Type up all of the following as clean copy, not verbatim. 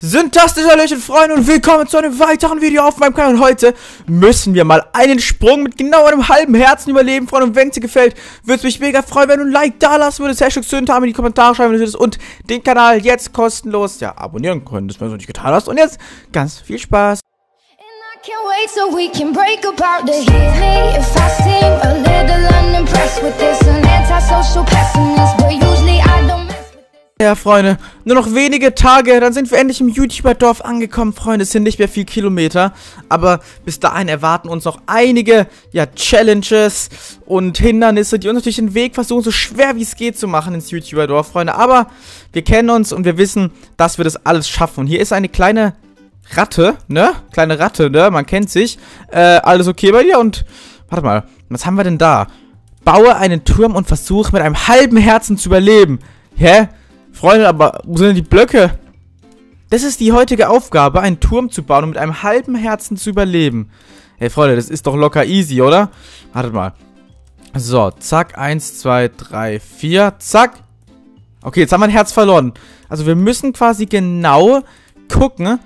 Syntastisch, Hallöchen, Freunde, und willkommen zu einem weiteren Video auf meinem Kanal. Und heute müssen wir mal einen Sprung mit genau einem halben Herzen überleben, Freunde. Und wenn es dir gefällt, würde es mich mega freuen, wenn du ein Like da lassen würdest. Hashtag Synta in die Kommentare schreiben würdest und den Kanal jetzt kostenlos abonnieren könntest, wenn du es noch nicht getan hast. Und jetzt ganz viel Spaß. Can't wait so we can break apart to hear me if I seem a little unimpressed with this an antisocial pessimist, but usually I don't mess with this. Ja, Freunde, nur noch wenige Tage, dann sind wir endlich im YouTuber-Dorf angekommen, Freunde. Es sind nicht mehr viel Kilometer, aber bis dahin erwarten uns noch einige, Challenges und Hindernisse, die uns natürlich den Weg versuchen, so schwer wie es geht zu machen ins YouTuber-Dorf, Freunde. Aber wir kennen uns und wir wissen, dass wir das alles schaffen. Und hier ist eine kleine Ratte, ne? Kleine Ratte, ne? Man kennt sich. Alles okay bei dir? Und, warte mal, was haben wir denn da? Baue einen Turm und versuche mit einem halben Herzen zu überleben. Hä? Freunde, aber wo sind denn die Blöcke? Das ist die heutige Aufgabe, einen Turm zu bauen und mit einem halben Herzen zu überleben. Hey, Freunde, das ist doch locker easy, oder? Wartet mal. So, zack, 1, 2, 3, 4, zack. Okay, jetzt haben wir ein Herz verloren. Also wir müssen quasi genau gucken,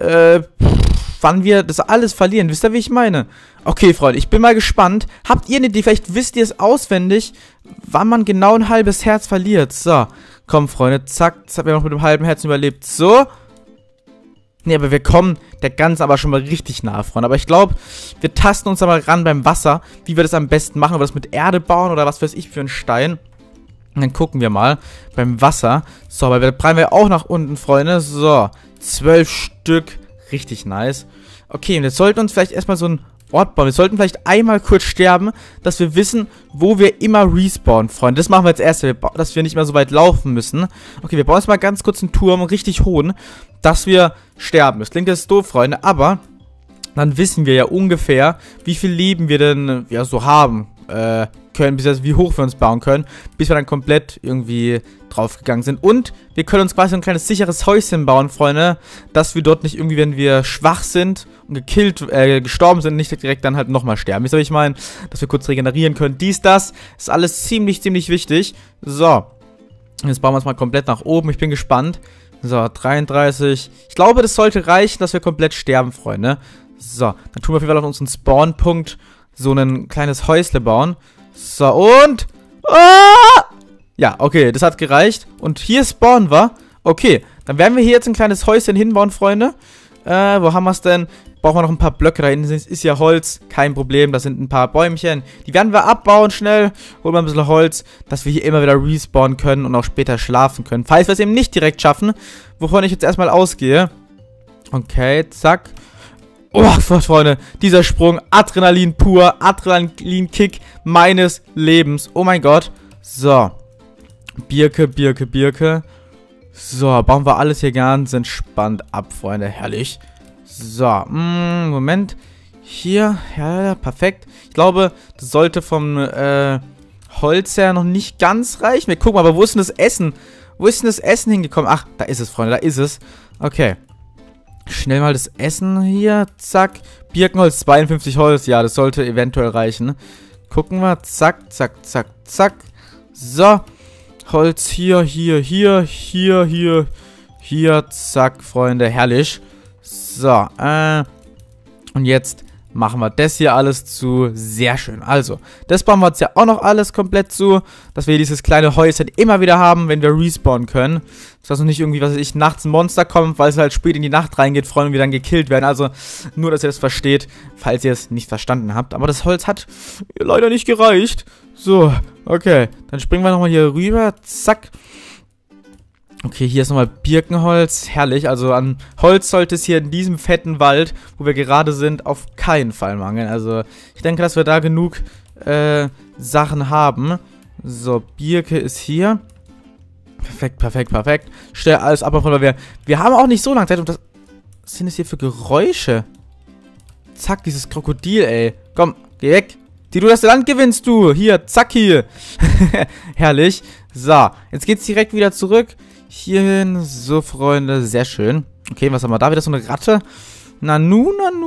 wann wir das alles verlieren. Wisst ihr, wie ich meine? Okay, Freunde, ich bin mal gespannt. Habt ihr eine Idee? Vielleicht wisst ihr es auswendig, wann man genau ein halbes Herz verliert. So, komm, Freunde, zack. Jetzt haben wir noch mit dem halben Herzen überlebt. So. Ne, aber wir kommen der Ganzen aber schon mal richtig nahe, Freunde. Aber ich glaube, wir tasten uns aber ran beim Wasser, wie wir das am besten machen. Ob wir das mit Erde bauen oder was weiß ich für einen Stein. Und dann gucken wir mal beim Wasser. So, aber wir prallen wir auch nach unten, Freunde. So, 12 Stück. Richtig nice. Okay, und jetzt sollten wir uns vielleicht erstmal so einen Ort bauen. Wir sollten vielleicht einmal kurz sterben, dass wir wissen, wo wir immer respawnen, Freunde. Das machen wir jetzt erst, dass wir nicht mehr so weit laufen müssen. Okay, wir bauen jetzt mal ganz kurz einen Turm, einen richtig hohen, dass wir sterben. Das klingt jetzt doof, Freunde, aber dann wissen wir ja ungefähr, wie viel Leben wir denn so haben können, bis wie hoch wir uns bauen können, bis wir dann komplett irgendwie draufgegangen sind. Und wir können uns quasi so ein kleines sicheres Häuschen bauen, Freunde, dass wir dort nicht irgendwie, wenn wir schwach sind und gestorben sind, nicht direkt dann halt nochmal sterben. Wisst ihr, was ich meine? Dass wir kurz regenerieren können. Das ist alles ziemlich wichtig. So. Jetzt bauen wir uns mal komplett nach oben. Ich bin gespannt. So, 33. Ich glaube, das sollte reichen, dass wir komplett sterben, Freunde. So, dann tun wir auf jeden Fall auf unseren Spawnpunkt so ein kleines Häusle bauen. So, und... Ah! Ja, okay, das hat gereicht. Und hier spawnen wir. Okay, dann werden wir hier jetzt ein kleines Häuschen hinbauen, Freunde. Wo haben wir es denn? Brauchen wir noch ein paar Blöcke. Da hinten ist ja Holz. Kein Problem, das sind ein paar Bäumchen. Die werden wir abbauen schnell. Holen wir ein bisschen Holz, dass wir hier immer wieder respawnen können und auch später schlafen können. Falls wir es eben nicht direkt schaffen, wovon ich jetzt erstmal ausgehe. Okay, zack. Oh, Freunde, dieser Sprung, Adrenalin pur, Adrenalin-Kick meines Lebens. Oh mein Gott. So. Birke. So, bauen wir alles hier ganz entspannt ab, Freunde. Herrlich. So, Moment. Hier, ja, perfekt. Ich glaube, das sollte vom Holz her noch nicht ganz reichen. Wir gucken mal, aber wo ist denn das Essen? Wo ist denn das Essen hingekommen? Ach, da ist es, Freunde, da ist es. Okay. Schnell mal das Essen hier. Zack. Birkenholz, 52 Holz. Ja, das sollte eventuell reichen. Gucken wir. Zack. So. Holz hier. Zack, Freunde. Herrlich. So. Und jetzt machen wir das hier alles zu. Sehr schön. Also, das bauen wir jetzt ja auch noch alles komplett zu, dass wir dieses kleine Häuschen immer wieder haben, wenn wir respawnen können. Dass noch nicht irgendwie, was weiß ich, nachts ein Monster kommt, weil es halt spät in die Nacht reingeht, Freunde, und wir dann gekillt werden. Also, nur, dass ihr das versteht, falls ihr es nicht verstanden habt. Aber das Holz hat leider nicht gereicht. So, okay. Dann springen wir nochmal hier rüber. Zack. Okay, hier ist nochmal Birkenholz. Herrlich. Also an Holz sollte es hier in diesem fetten Wald, wo wir gerade sind, auf keinen Fall mangeln. Also ich denke, dass wir da genug Sachen haben. So, Birke ist hier. Perfekt. Stell alles ab, weil wir haben auch nicht so lange Zeit. Und was sind das hier für Geräusche? Zack, dieses Krokodil, ey. Komm, geh weg. Du das Land gewinnst, du. Hier, zack, hier. Herrlich. So, jetzt geht's direkt wieder zurück. Hierhin, so, Freunde, sehr schön. Okay, was haben wir da? Wieder so eine Ratte. Nanu.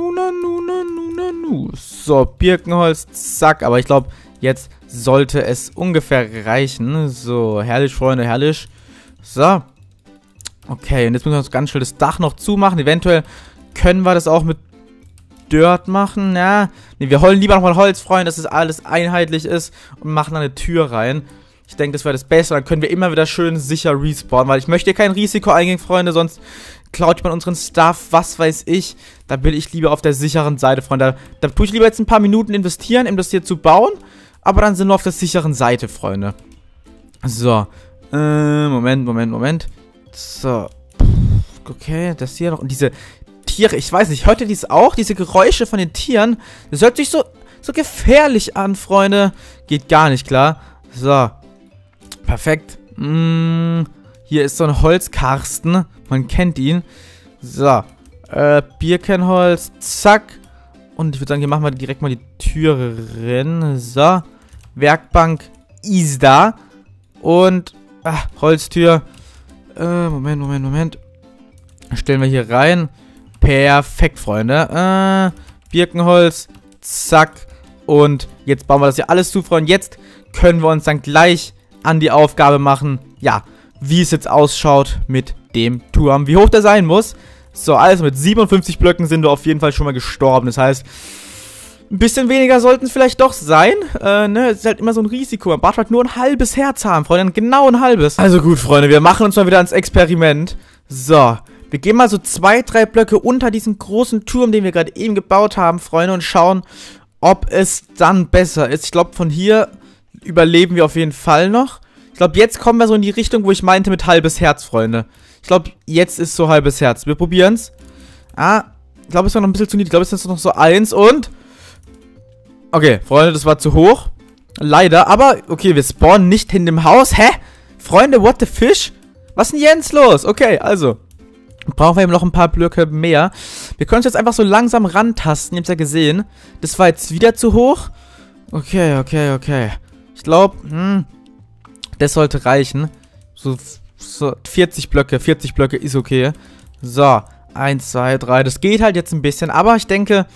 So, Birkenholz, zack. Aber ich glaube, jetzt sollte es ungefähr reichen. So, herrlich, Freunde, herrlich. So. Okay, und jetzt müssen wir uns ganz schnell das Dach noch zumachen. Eventuell können wir das auch mit Dirt machen. Ja, nee, wir holen lieber nochmal Holz, Freunde, dass das alles einheitlich ist und machen dann eine Tür rein. Ich denke, das wäre das Beste. Dann können wir immer wieder schön sicher respawnen, weil ich möchte hier kein Risiko eingehen, Freunde, sonst klaut man unseren Stuff, was weiß ich. Da bin ich lieber auf der sicheren Seite, Freunde. Da tue ich lieber jetzt ein paar Minuten investieren, um das hier zu bauen, aber dann sind wir auf der sicheren Seite, Freunde. So, Moment. So, okay, das hier noch. Und diese Tiere, ich weiß nicht, hört ihr dies auch? Diese Geräusche von den Tieren, das hört sich so gefährlich an, Freunde. Geht gar nicht, klar. So, perfekt. Hier ist so ein Holzkarsten. Man kennt ihn. So, Birkenholz, zack. Und ich würde sagen, hier machen wir direkt mal die Türe rein. So, Werkbank ist da. Und, Holztür. Moment. Stellen wir hier rein. Perfekt, Freunde. Birkenholz. Zack. Und jetzt bauen wir das hier alles zu, Freunde. Jetzt können wir uns dann gleich an die Aufgabe machen, ja, wie es jetzt ausschaut mit dem Turm. Wie hoch der sein muss. So, also mit 57 Blöcken sind wir auf jeden Fall schon mal gestorben. Das heißt, ein bisschen weniger sollten es vielleicht doch sein. Es ist halt immer so ein Risiko. Man braucht halt nur ein halbes Herz haben, Freunde. Genau ein halbes. Also gut, Freunde, wir machen uns mal wieder ans Experiment. So, wir gehen mal so 2, 3 Blöcke unter diesen großen Turm, den wir gerade eben gebaut haben, Freunde, und schauen, ob es dann besser ist. Ich glaube, von hier überleben wir auf jeden Fall noch. Ich glaube, jetzt kommen wir so in die Richtung, wo ich meinte mit halbes Herz, Freunde. Ich glaube, jetzt ist so halbes Herz. Wir probieren's. Ich glaube, es war noch ein bisschen zu niedrig. Ich glaube, es ist noch so 1 und... Okay, Freunde, das war zu hoch. Leider, aber okay, wir spawnen nicht in dem Haus. Hä? Freunde, what the fish? Was ist denn jetzt los? Okay, also. Brauchen wir eben noch ein paar Blöcke mehr. Wir können uns jetzt einfach so langsam rantasten. Ihr habt ja gesehen. Das war jetzt wieder zu hoch. Okay. Ich glaube, das sollte reichen. So 40 Blöcke. 40 Blöcke ist okay. So, 1, 2, 3. Das geht halt jetzt ein bisschen. Aber ich denke...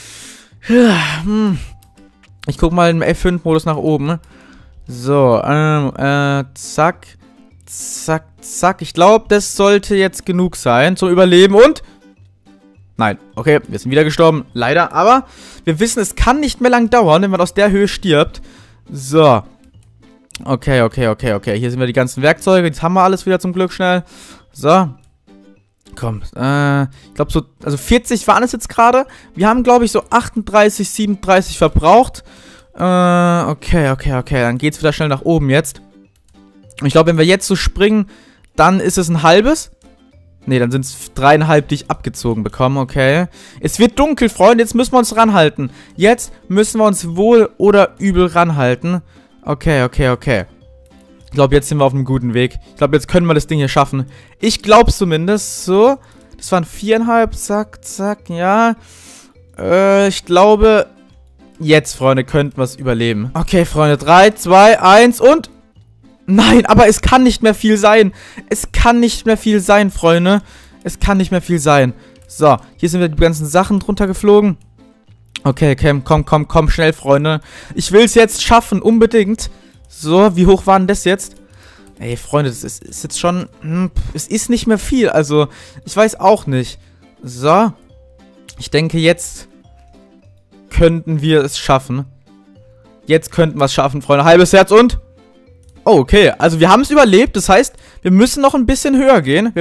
Ich guck mal im F5-Modus nach oben. So, zack. Ich glaube, das sollte jetzt genug sein zum Überleben und... Nein, okay, wir sind wieder gestorben, leider. Aber wir wissen, es kann nicht mehr lang dauern, wenn man aus der Höhe stirbt. So. Okay. Hier sind wir die ganzen Werkzeuge. Jetzt haben wir alles wieder zum Glück schnell. So. Komm, ich glaube so, also 40 waren es jetzt gerade. Wir haben, glaube ich, so 38, 37 verbraucht. Okay. Dann geht's wieder schnell nach oben jetzt. Und ich glaube, wenn wir jetzt so springen, dann ist es ein halbes. Ne, dann sind es 3,5, die ich abgezogen bekomme, okay. Es wird dunkel, Freunde, jetzt müssen wir uns ranhalten. Jetzt müssen wir uns wohl oder übel ranhalten. Okay. Ich glaube, jetzt sind wir auf einem guten Weg. Ich glaube, jetzt können wir das Ding hier schaffen. Ich glaube zumindest. So. Das waren 4,5. Zack. Ja. Ich glaube, jetzt, Freunde, könnten wir es überleben. Okay, Freunde. 3, 2, 1 und... Nein, aber es kann nicht mehr viel sein. Es kann nicht mehr viel sein, Freunde. Es kann nicht mehr viel sein. So, hier sind wir die ganzen Sachen drunter geflogen. Okay, komm, schnell, Freunde. Ich will es jetzt schaffen, unbedingt. So, wie hoch war denn das jetzt? Ey, Freunde, das ist jetzt schon... es ist nicht mehr viel, also, ich weiß auch nicht. So. Ich denke, jetzt könnten wir es schaffen. Jetzt könnten wir es schaffen, Freunde. Halbes Herz und... Oh, okay. Also, wir haben es überlebt. Das heißt, wir müssen noch ein bisschen höher gehen.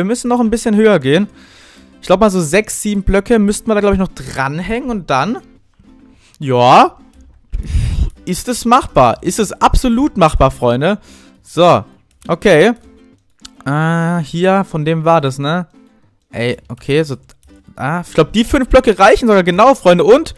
Ich glaube mal so 6, 7 Blöcke müssten wir da, glaube ich, noch dranhängen. Und dann... Ja... Ist es machbar? Ist es absolut machbar, Freunde? So, okay. Hier, von dem war das, ne? Ey, okay, so... ich glaube, die 5 Blöcke reichen sogar genau, Freunde. Und...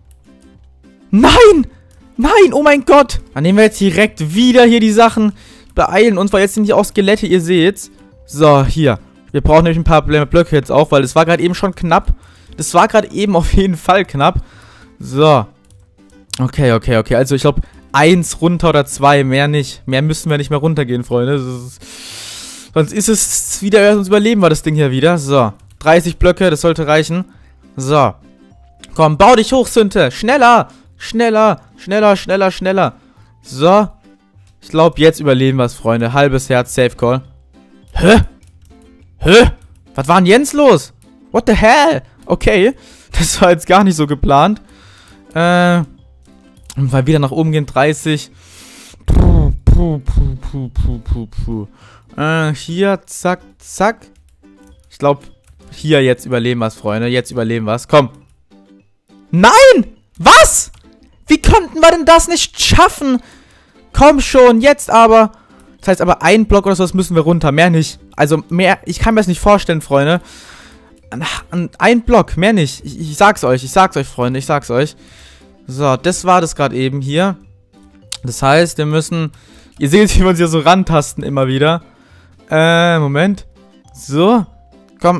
Nein! Oh mein Gott! Dann nehmen wir jetzt direkt wieder hier die Sachen. Beeilen uns, weil jetzt sind hier auch Skelette, ihr seht's. So, hier. Wir brauchen nämlich ein paar Blöcke jetzt auch, weil das war gerade eben schon knapp. Das war gerade eben auf jeden Fall knapp. So. Okay. Also ich glaube, 1 runter oder 2, mehr nicht. Mehr müssen wir nicht mehr runtergehen, Freunde. Sonst ist es wieder, sonst überleben wir das Ding hier wieder. So, 30 Blöcke, das sollte reichen. So. Komm, bau dich hoch, Sünte. Schneller. So. Ich glaube, jetzt überleben wir es, Freunde. Halbes Herz, Safe Call. Hä? Hä? Was war denn Jens los? What the hell? Okay. Das war jetzt gar nicht so geplant. Weil wieder nach oben gehen 30. Hier, zack, zack. Ich glaube, hier jetzt überleben wir es, Freunde. Jetzt überleben wir es. Komm. Nein! Was? Wie konnten wir denn das nicht schaffen? Komm schon, jetzt aber. Das heißt aber, ein Block oder so, das müssen wir runter. Mehr nicht. Also mehr, ich kann mir das nicht vorstellen, Freunde. Ein Block, mehr nicht. Ich sag's euch, Freunde, ich sag's euch. So, das war das gerade eben hier. Das heißt, wir müssen... Ihr seht, wie wir uns hier so rantasten immer wieder. Moment. So. Komm.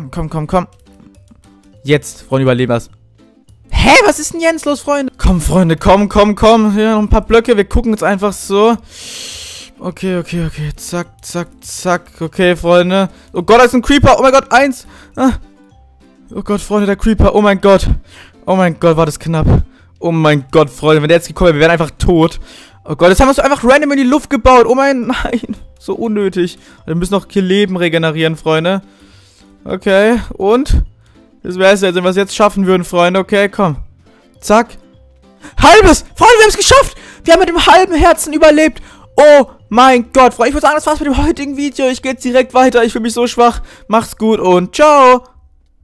Jetzt, Freunde, überleben wir's. Hä, was ist denn Jens los, Freunde? Komm, Freunde, komm. Hier noch ein paar Blöcke, wir gucken jetzt einfach so. Okay. Zack. Okay, Freunde. Oh Gott, da ist ein Creeper. Oh mein Gott, 1. Oh Gott, Freunde, der Creeper. Oh mein Gott, war das knapp. Oh mein Gott, Freunde, wenn der jetzt gekommen wäre, wir wären einfach tot. Oh Gott, jetzt haben wir es so einfach random in die Luft gebaut. Oh mein, nein. So unnötig. Wir müssen noch hier Leben regenerieren, Freunde. Okay, und? Das wäre es jetzt, wenn wir es jetzt schaffen würden, Freunde. Okay, komm. Zack. Halbes! Freunde, wir haben es geschafft! Wir haben mit dem halben Herzen überlebt. Oh mein Gott, Freunde. Ich würde sagen, das war's mit dem heutigen Video. Ich gehe jetzt direkt weiter. Ich fühle mich so schwach. Macht's gut und ciao.